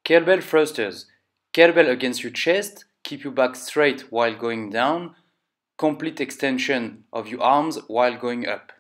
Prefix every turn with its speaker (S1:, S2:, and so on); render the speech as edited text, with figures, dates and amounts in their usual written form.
S1: Kettlebell thrusters. Kettlebell against your chest, keep your back straight while going down, complete extension of your arms while going up.